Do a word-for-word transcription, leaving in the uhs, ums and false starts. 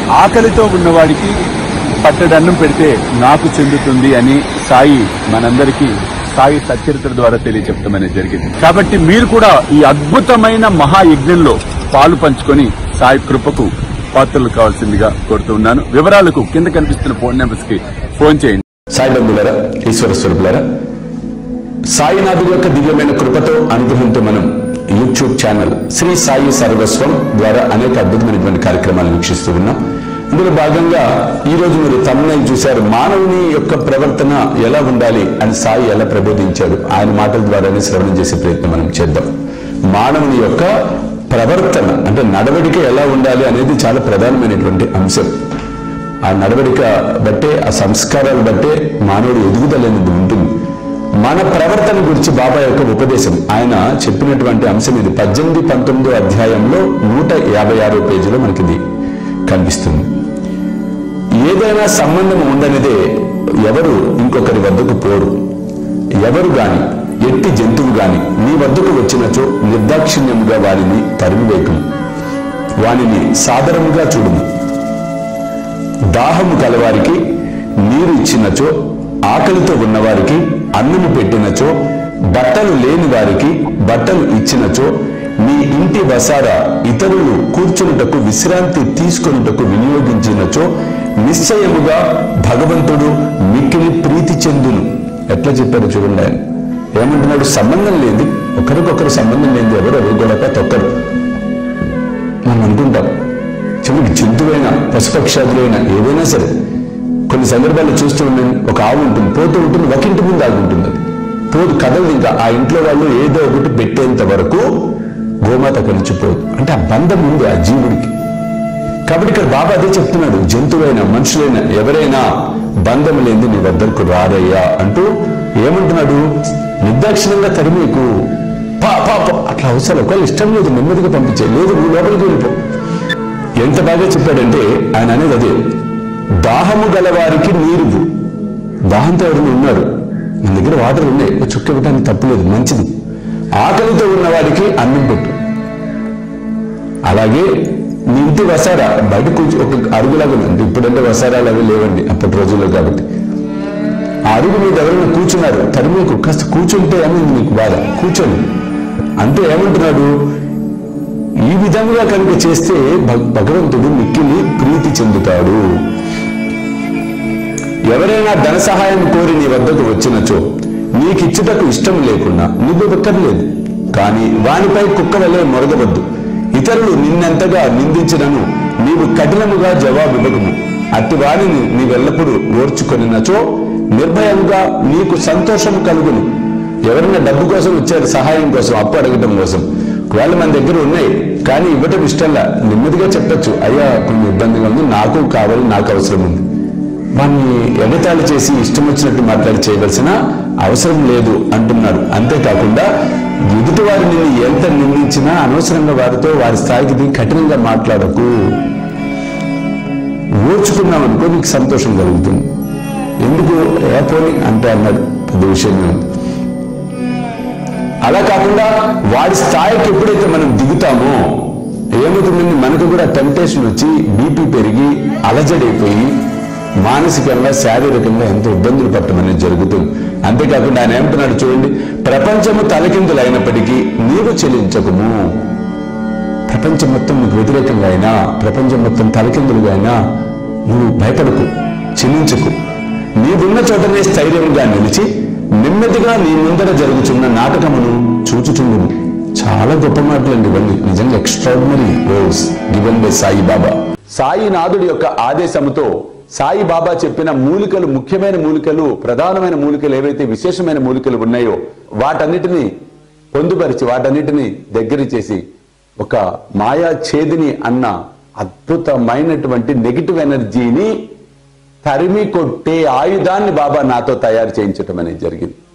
ఆకలితో ఉన్నవాడికి పట్టడన్నం పెడితే నాకు చెందుతుంది అని సాయి మనందరికీ సాయి సచరిత్ర ద్వారా తెలియచెప్పడం అనేది జరిగింది. కాబట్టి మీరు కూడా ఈ అద్భుతమైన మహాయజ్ఞంలో పాలు పంచుకొని సాయి కృపకు పాత్రలు కావాల్సిందిగా కోరుతున్నాను. వివరాలకు కింద కనిపిస్తున్న ఫోన్ నెంబర్స్ కి ఫోన్ చేయండి. సాయి బంధువులారా, ఈశ్వర స్వరూపులారా, సాయినాథుడి యొక్క దివ్యమైన కృపతో అనుగ్రహంతో మనం యూట్యూబ్ ఛానల్ శ్రీ సాయి సర్వస్వం ద్వారా అనేక అద్భుతమైనటువంటి కార్యక్రమాలు వీక్షిస్తూ ఉన్నాం. ఇందులో భాగంగా ఈ రోజు మీరు తమ్ముని చూశారు. మానవుని యొక్క ప్రవర్తన ఎలా ఉండాలి అని సాయి ఎలా ప్రబోధించాడు, ఆయన మాటల ద్వారానే శ్రవణం చేసే ప్రయత్నం మనం చేద్దాం. మానవుని యొక్క ప్రవర్తన అంటే నడవడిక ఎలా ఉండాలి అనేది చాలా ప్రధానమైనటువంటి అంశం. ఆ నడవడిక బట్టే, ఆ సంస్కారాలు బట్టే మానవుడు ఎదుగుదల అనేది ఉంటుంది. మన ప్రవర్తన గురించి బాబా యొక్క ఉపదేశం, ఆయన చెప్పినటువంటి అంశం ఇది పద్దెనిమిది పంతొమ్మిదో అధ్యాయంలో నూట యాభై ఆరో పేజీలో మనకి ఇది కనిపిస్తుంది. ఏదైనా సంబంధం ఉండనిదే ఎవరు ఇంకొకరి వద్దకు పోరు. ఎవరు గాని ఎట్టి జంతువు గాని నీ వద్దకు వచ్చినచో నిర్దాక్షిణ్యముగా వారిని తరిమివేకుము, వానిని సాదరముగా చూడుము. దాహము కలవారికి నీరు ఇచ్చినచో, ఆకలితో ఉన్నవారికి అన్నము పెట్టినచో, బట్టలు లేని వారికి బట్టలు ఇచ్చినచో, నీ ఇంటి వసార ఇతరులు కూర్చున్నటకు విశ్రాంతి తీసుకొనుటకు వినియోగించినచో నిశ్చయముగా భగవంతుడు మిక్కిలి ప్రీతి చెందును. ఎట్లా చెప్పారు చూడండి. ఆయన ఏమంటున్నాడు? సంబంధం లేదు, ఒకరికొకరు సంబంధం లేదు, ఎవరు అడుగుగొడక తొక్కరు. మనం అనుకుంటాం చివరికి జంతువైనా పశుపక్షాదులైనా ఏదైనా సరే కొన్ని సందర్భాల్లో చూస్తూ ఉండండి. ఒక ఆవు ఉంటుంది, పోతూ ఉంటుంది, ఒక ఇంటి ముందు ఆగుంటుంది. అది పోదు, కదలదు. ఇంకా ఆ ఇంట్లో వాళ్ళు ఏదో ఒకటి పెట్టేంత వరకు గోమాత కలిసిపోదు. అంటే ఆ బంధం ఉంది ఆ జీవుడికి. కాబట్టి ఇక్కడ బాబా అదే చెప్తున్నాడు, జంతువైనా మనుషులైనా ఎవరైనా బంధం లేని నీ వద్దకు రారయ్యా అంటూ ఏమంటున్నాడు? నిర్దాక్షిణ్యంగా తరిమేకు పా పాప అట్లా అవసరం. ఒకవేళ ఇష్టం లేదు నెమ్మదిగా పంపించే, లేదు నువ్వు లోపలికి వెళ్ళిపో. ఎంత బాగా చెప్పాడంటే ఆయన అనేది అదే, దాహము గలవారికి నీరు. దాహంతో ఎవరైనా ఉన్నారు, మన దగ్గర వాటర్ ఉన్నాయి, చుక్క పెట్టడానికి తప్పులేదు, మంచిది. ఆకలితో ఉన్నవాడికి అన్నం పెట్టు. అలాగే నీ ఇంటి వసారా బయట కూర్చో, ఒక అరుగులాగా ఉంది. ఇప్పుడంటే వసారాలు అవి లేవండి అప్పటి రోజుల్లో. కాబట్టి ఆ అరుగు మీద ఎవరైనా కూర్చున్నారు, తరిమీకు కాస్త కూర్చుంటే అని నీకు బాధ, కూర్చోండి అంటే ఏమంటున్నాడు? ఈ విధంగా కనుక చేస్తే భగవంతుడు మిక్కిలి ప్రీతి చెందుతాడు. ఎవరైనా ధన సహాయం కోరి నీ వద్దకు వచ్చినచో నీకిచ్చుటకు ఇష్టం లేకుండా నువ్వు వెక్కర్లేదు, కానీ వానిపై కుక్క వలె మొరగవద్దు. ఇతరులు నిన్నెంతగా నిందించినను నీవు కఠినముగా జవాబివ్వకము. అట్టి వారిని నీవెల్లప్పుడూ ఓర్చుకొనినచో నిర్భయంగా నీకు సంతోషం కలుగును. ఎవరైనా డబ్బు కోసం వచ్చారు, సహాయం కోసం, అప్పు అడగటం కోసం, ఒకవేళ మన దగ్గర ఉన్నాయి కానీ ఇవ్వటం ఇష్టంలా, నెమ్మదిగా చెప్పచ్చు, అయ్యా కొన్ని ఇబ్బందిగా ఉంది, నాకు కావాలి, నాకు అవసరం ఉంది. వాన్ని ఎగతాళి చేసి ఇష్టం వచ్చినట్టు మాట్లాడి చేయవలసిన అవసరం లేదు అంటున్నాడు. అంతేకాకుండా ఎదుటి వారిని ఎంత నిందించినా అనవసరంగా వారితో వారి స్థాయికి దిగి కఠినంగా మాట్లాడకు. ఓర్చుకున్నాం అనుకో నీకు సంతోషం కలుగుతుంది. ఎందుకు ఏపోని అంటే అన్నాడు, పెద్ద విషయం. అలా కాకుండా వాడి స్థాయికి ఎప్పుడైతే మనం దిగుతామో ఏమవుతుందండి, మనకు కూడా టెంప్టేషన్ వచ్చి బీపీ పెరిగి అలజడైపోయి మానసికంగా శారీరకంగా ఎంతో ఇబ్బందులు పట్టడం అనేది జరుగుతుంది. అంతేకాకుండా ఆయన ఏమంటున్నాడు చూడండి, ప్రపంచము తలకిందులు అయినప్పటికీ నీవు చెల్లించకము. ప్రపంచం మొత్తం నీకు వ్యతిరేకంగా అయినా, ప్రపంచం మొత్తం తలకిందులుగా అయినా నువ్వు భయపడకు, చెల్లించకు. నీవున్న చోటనే స్థైర్యంగా నిలిచి నెమ్మదిగా నీ ముందర జరుగుతున్న నాటకమును చూచుచుండును. చాలా గొప్ప మాటలండి ఇవన్నీ, నిజంగా extraordinary words given by Saibaba. సాయినాథుడి యొక్క ఆదేశముతో సాయిబాబా చెప్పిన మూలికలు, ముఖ్యమైన మూలికలు, ప్రధానమైన మూలికలు ఏవైతే విశేషమైన మూలికలు ఉన్నాయో వాటన్నిటినీ పొందుపరిచి వాటన్నిటినీ దగ్గర చేసి ఒక మాయా ఛేదిని అన్న అద్భుతమైనటువంటి నెగిటివ్ ఎనర్జీని తరిమి కొట్టే ఆయుధాన్ని బాబా నాతో తయారు చేయించటం అనేది జరిగింది.